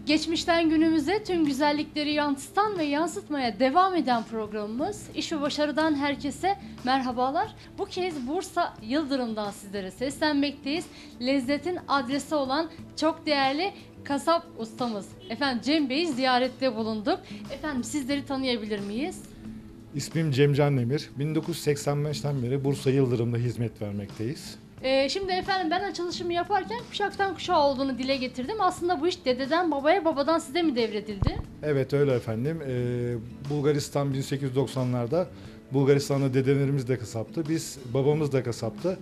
Geçmişten günümüze tüm güzellikleri yansıtan ve yansıtmaya devam eden programımız İş ve Başarı'dan herkese merhabalar. Bu kez Bursa Yıldırım'dan sizlere seslenmekteyiz. Lezzetin adresi olan çok değerli kasap ustamız efendim Cem Bey'i ziyarette bulunduk. Efendim sizleri tanıyabilir miyiz? İsmim Cemcan Demir. 1985'ten beri Bursa Yıldırım'da hizmet vermekteyiz. Şimdi efendim ben açılışımı yaparken kuşaktan kuşağa olduğunu dile getirdim. Aslında bu iş dededen babaya, babadan size mi devredildi? Evet öyle efendim. Bulgaristan 1890'larda Bulgaristan'da dedelerimiz de kasaptı. Babamız da kasaptı.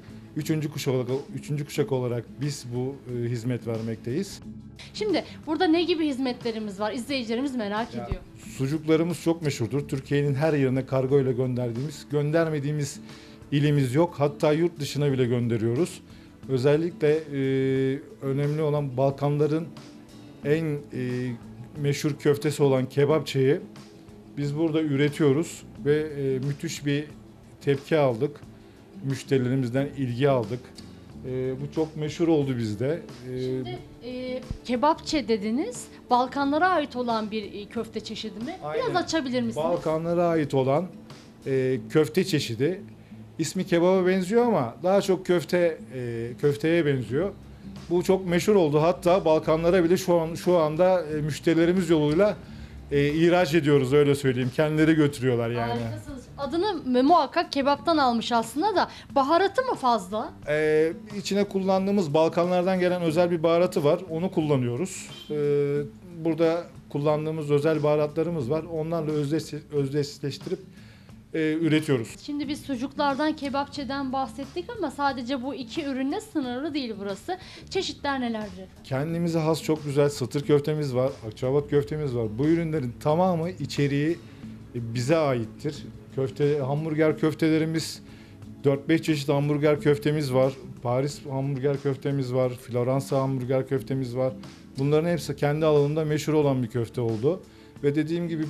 Üçüncü kuşak olarak biz bu hizmet vermekteyiz. Şimdi burada ne gibi hizmetlerimiz var? İzleyicilerimiz merak ediyor. Sucuklarımız çok meşhurdur. Türkiye'nin her yerine kargo ile göndermediğimiz ilimiz yok. Hatta yurt dışına bile gönderiyoruz. Özellikle önemli olan Balkanların en meşhur köftesi olan kebapçıyı biz burada üretiyoruz ve müthiş bir tepki aldık. Müşterilerimizden ilgi aldık. Bu çok meşhur oldu bizde. Şimdi kebapçe dediniz. Balkanlara ait olan bir köfte çeşidi mi? Aynen. Biraz açabilir misiniz? Balkanlara ait olan köfte çeşidi. İsmi kebaba benziyor ama daha çok köfteye benziyor. Bu çok meşhur oldu. Hatta Balkanlara bile şu anda müşterilerimiz yoluyla ihraç ediyoruz, öyle söyleyeyim. Kendileri götürüyorlar yani. Harikasınız. Adını muhakkak kebaptan almış aslında da baharatı mı fazla? İçine kullandığımız Balkanlardan gelen özel bir baharatı var. Onu kullanıyoruz. Burada kullandığımız özel baharatlarımız var. Onlarla özdeşleştirip üretiyoruz. Şimdi biz sucuklardan, kebapçeden bahsettik ama sadece bu iki ürünle sınırlı değil burası. Çeşitler nelerdir? Kendimize has çok güzel satır köftemiz var, akçaabat köftemiz var. Bu ürünlerin tamamı içeriği bize aittir. Hamburger köftelerimiz, 4-5 çeşit hamburger köftemiz var. Paris hamburger köftemiz var, Floransa hamburger köftemiz var. Bunların hepsi kendi alanında meşhur olan bir köfte oldu. Ve dediğim gibi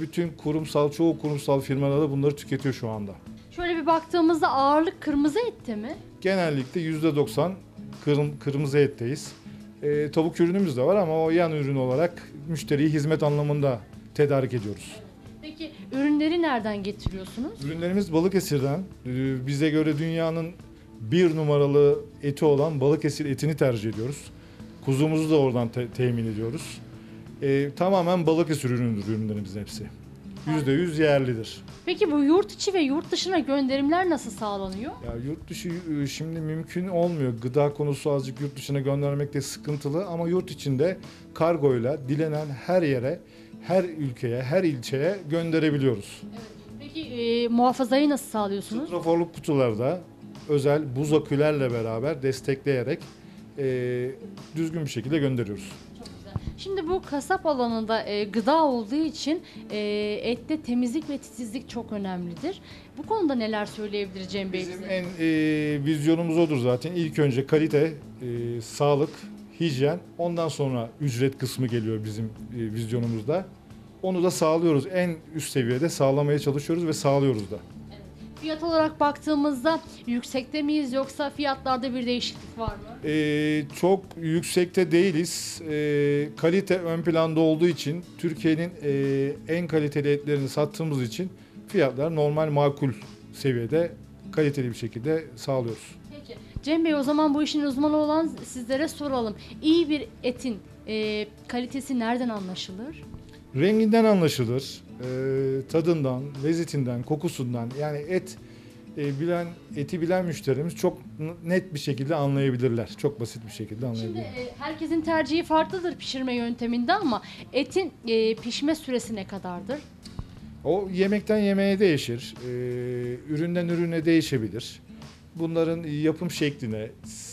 çoğu kurumsal firmalar da bunları tüketiyor şu anda. Şöyle bir baktığımızda ağırlık kırmızı ette mi? Genellikle %90 kırmızı etteyiz. Tavuk ürünümüz de var ama o yan ürün olarak müşteriye hizmet anlamında tedarik ediyoruz. Peki ürünleri nereden getiriyorsunuz? Ürünlerimiz Balıkesir'den. Bize göre dünyanın bir numaralı eti olan Balıkesir etini tercih ediyoruz. Kuzumuzu da oradan temin ediyoruz. Tamamen Balıkesir ürünlerimizin hepsi. %100 yerlidir. Peki bu yurt içi ve yurt dışına gönderimler nasıl sağlanıyor? Ya yurt dışı şimdi mümkün olmuyor. Gıda konusu azıcık yurt dışına göndermekte sıkıntılı ama yurt içinde kargoyla dilenen her yere, her ülkeye, her ilçeye gönderebiliyoruz. Peki muhafazayı nasıl sağlıyorsunuz? Straforluk kutularda özel buz akülerle beraber destekleyerek düzgün bir şekilde gönderiyoruz. Çok güzel. Şimdi bu kasap alanında gıda olduğu için ette temizlik ve titizlik çok önemlidir. Bu konuda neler söyleyebilir Cem Bey Bizim bize? en vizyonumuz odur zaten. İlk önce kalite, sağlık, hijyen, ondan sonra ücret kısmı geliyor bizim vizyonumuzda. Onu da sağlıyoruz. En üst seviyede sağlamaya çalışıyoruz ve sağlıyoruz da. Fiyat olarak baktığımızda yüksekte miyiz yoksa fiyatlarda bir değişiklik var mı? Çok yüksekte değiliz. Kalite ön planda olduğu için Türkiye'nin en kaliteli etlerini sattığımız için fiyatlar normal makul seviyede kaliteli bir şekilde sağlıyoruz. Peki. Cem Bey o zaman bu işin uzmanı olan sizlere soralım. İyi bir etin kalitesi nereden anlaşılır? Renginden anlaşılır, tadından, lezzetinden, kokusundan. Yani eti bilen müşterimiz çok net bir şekilde anlayabilirler. Çok basit bir şekilde anlayabilirler. Şimdi herkesin tercihi farklıdır pişirme yönteminde ama etin pişme süresi ne kadardır? O yemekten yemeğe değişir, üründen ürüne değişebilir. Bunların yapım şekline,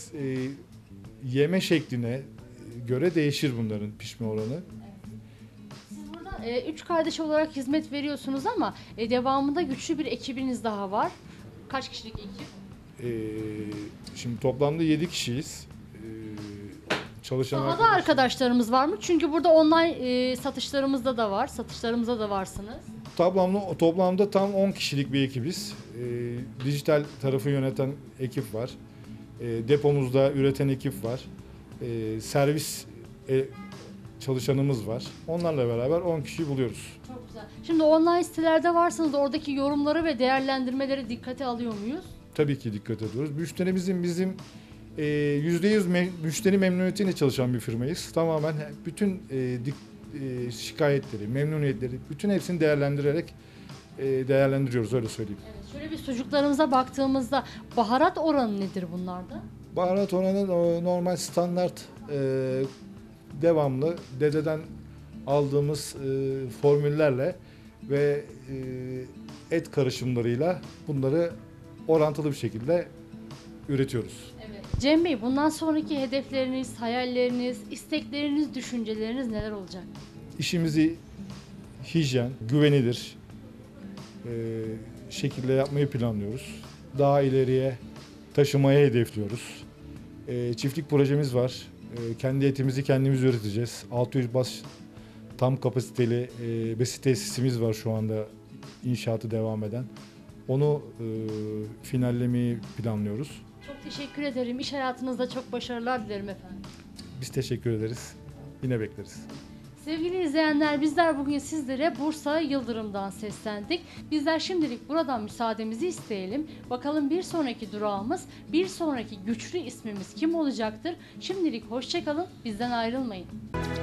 yeme şekline göre değişir bunların pişme oranı. Siz burada üç kardeş olarak hizmet veriyorsunuz ama devamında güçlü bir ekibiniz daha var. Kaç kişilik ekip? Şimdi toplamda 7 kişiyiz. Çalışan Daha da arkadaşlarımız var mı? Çünkü burada online satışlarımızda da var. Satışlarımızda da varsınız. Toplamda tam 10 kişilik bir ekibiz. Dijital tarafı yöneten ekip var. Depomuzda üreten ekip var. Servis çalışanımız var. Onlarla beraber 10 kişiyi buluyoruz. Çok güzel. Şimdi online sitelerde varsanız oradaki yorumları ve değerlendirmeleri dikkate alıyor muyuz? Tabii ki dikkat ediyoruz. Müşterimizin bizim %100 müşteri memnuniyetiyle çalışan bir firmayız. Tamamen bütün şikayetleri, memnuniyetleri, bütün hepsini değerlendiriyoruz, öyle söyleyeyim. Evet. Şöyle bir sucuklarımıza baktığımızda baharat oranı nedir bunlarda? Baharat oranı normal standart devamlı dededen aldığımız formüllerle ve et karışımlarıyla bunları orantılı bir şekilde üretiyoruz. Evet. Cem Bey, bundan sonraki hedefleriniz, hayalleriniz, istekleriniz, düşünceleriniz neler olacak? İşimizi hijyen, güvenilir şekilde yapmayı planlıyoruz. Daha ileriye taşımaya hedefliyoruz. Çiftlik projemiz var. Kendi etimizi kendimiz üreteceğiz. 600 baş tam kapasiteli besi tesisimiz var şu anda inşaatı devam eden. Onu finallemeyi planlıyoruz. Çok teşekkür ederim. İş hayatınızda çok başarılar dilerim efendim. Biz teşekkür ederiz. Yine bekleriz. Sevgili izleyenler, bizler bugün sizlere Bursa Yıldırım'dan seslendik. Bizler şimdilik buradan müsaademizi isteyelim. Bakalım bir sonraki durağımız, bir sonraki güçlü ismimiz kim olacaktır? Şimdilik hoşça kalın, bizden ayrılmayın.